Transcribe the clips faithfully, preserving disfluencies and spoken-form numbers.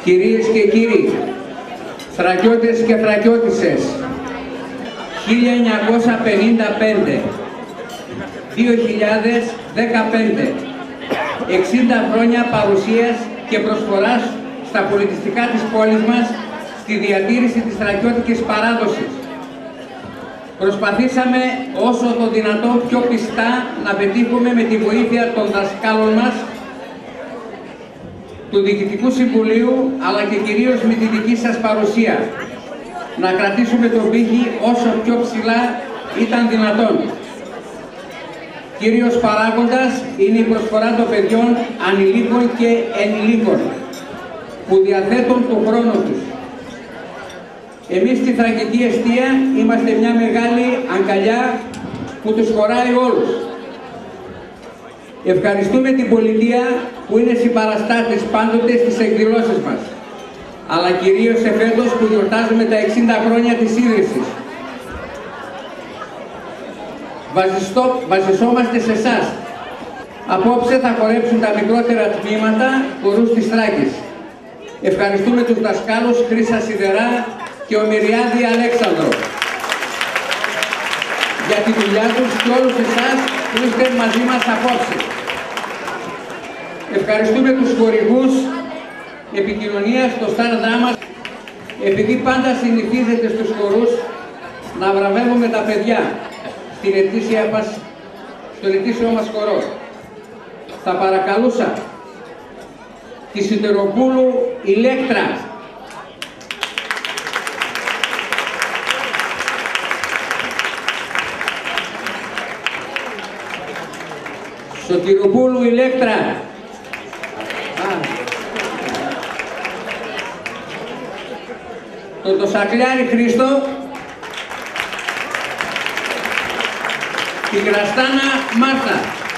Κυρίες και κύριοι, θρακιώτες και θρακιώτισσες, χίλια εννιακόσια πενήντα πέντε με δύο χιλιάδες δεκαπέντε, εξήντα χρόνια παρουσίας και προσφοράς στα πολιτιστικά της πόλης μας στη διατήρηση της θρακιώτικης παράδοσης. Προσπαθήσαμε όσο το δυνατόν πιο πιστά να πετύχουμε με τη βοήθεια των δασκάλων μας, του Διοικητικού Συμβουλίου, αλλά και κυρίως με τη δική σας παρουσία, να κρατήσουμε τον πύχη όσο πιο ψηλά ήταν δυνατόν. Κύριος παράγοντας είναι η προσφορά των παιδιών, ανηλίκων και ενηλίκων, που διαθέτουν τον χρόνο τους. Εμείς στη Θρακική Εστία είμαστε μια μεγάλη αγκαλιά που τους χωράει όλους. Ευχαριστούμε την πολιτεία που είναι συμπαραστάτης πάντοτε στις εκδηλώσεις μας, αλλά κυρίως εφέτος που γιορτάζουμε τα εξήντα χρόνια της ίδρυσης. Βασιστό, βασισόμαστε σε εσάς. Απόψε θα χορέψουν τα μικρότερα τμήματα χορούς της Θράκης. Ευχαριστούμε τους δασκάλους Χρύσα Σιδερά και Ομηριάδη Αλέξανδρο για τη δουλειά τους και όλους εσάς που είστε μαζί μας απόψε. Ευχαριστούμε τους χορηγούς επικοινωνίας, το Star Drama, επειδή πάντα συνηθίζετε στους χορούς να βραβεύουμε τα παιδιά στην ετήσια μας, στον ετήσιο μας χορό. Θα παρακαλούσα τη Σιδεροπούλου Ηλέκτρα, Σωτηροπούλου Ηλέκτρα, τον Τοσακλιάρη Χρήστο, τη Γραστάνα Μάρτα.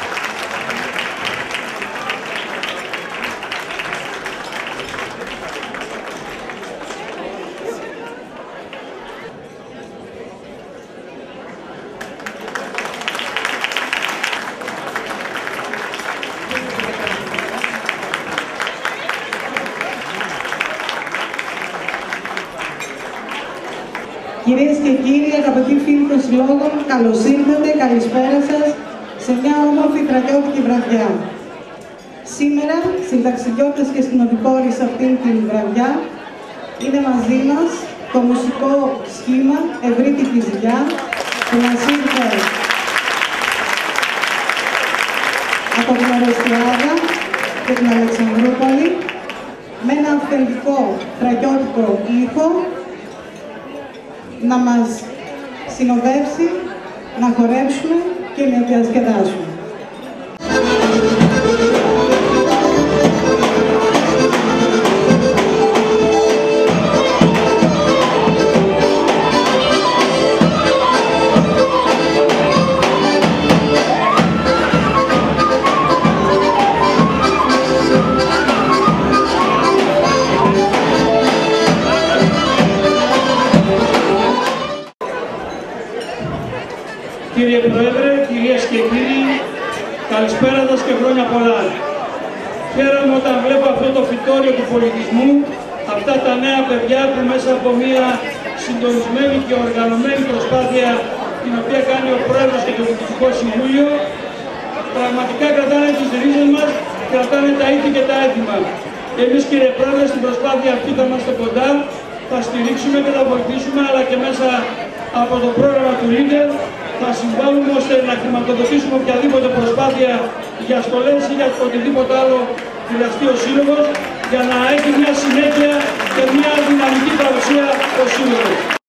Κυρίες και κύριοι, αγαπητοί φίλοι των συλλόγων, καλώς ήρθατε, καλησπέρα σας σε μια όμορφη θρακιώτικη βραδιά. Σήμερα, συνταξιδιώτες και συνοδοιπόροι σε αυτήν την βραδιά, είναι μαζί μας το μουσικό σχήμα Ευρύτη Κιζηλιά που μας ήρθε από την Ορεστιάδα και την Αλεξανδρούπολη με ένα αυθεντικό θρακιώτικο ήχο να μας συνοδεύσει, να χορέψουμε και να διασκεδάσουμε. Κύριε Πρόεδρε, κυρίες και κύριοι, καλησπέρα σας και χρόνια πολλά. Χαίρομαι όταν βλέπω αυτό το φυτόριο του πολιτισμού, αυτά τα νέα παιδιά που μέσα από μια συντονισμένη και οργανωμένη προσπάθεια την οποία κάνει ο Πρόεδρος και το Διοικητικό Συμβούλιο, πραγματικά κρατάνε τις ρίζες μας, κρατάνε τα ήθη και τα έθιμα. Εμείς, κύριε Πρόεδρε, στην προσπάθεια αυτή θα είμαστε κοντά, θα στηρίξουμε και θα βοηθήσουμε, αλλά και μέσα από το πρόγραμμα του Leader θα συμβάλλουμε ώστε να χρηματοδοτήσουμε οποιαδήποτε προσπάθεια για στολές ή για οτιδήποτε άλλο χρειαστεί ο Σύλλογος, για να έχει μια συνέχεια και μια δυναμική παρουσία ο Σύλλογος.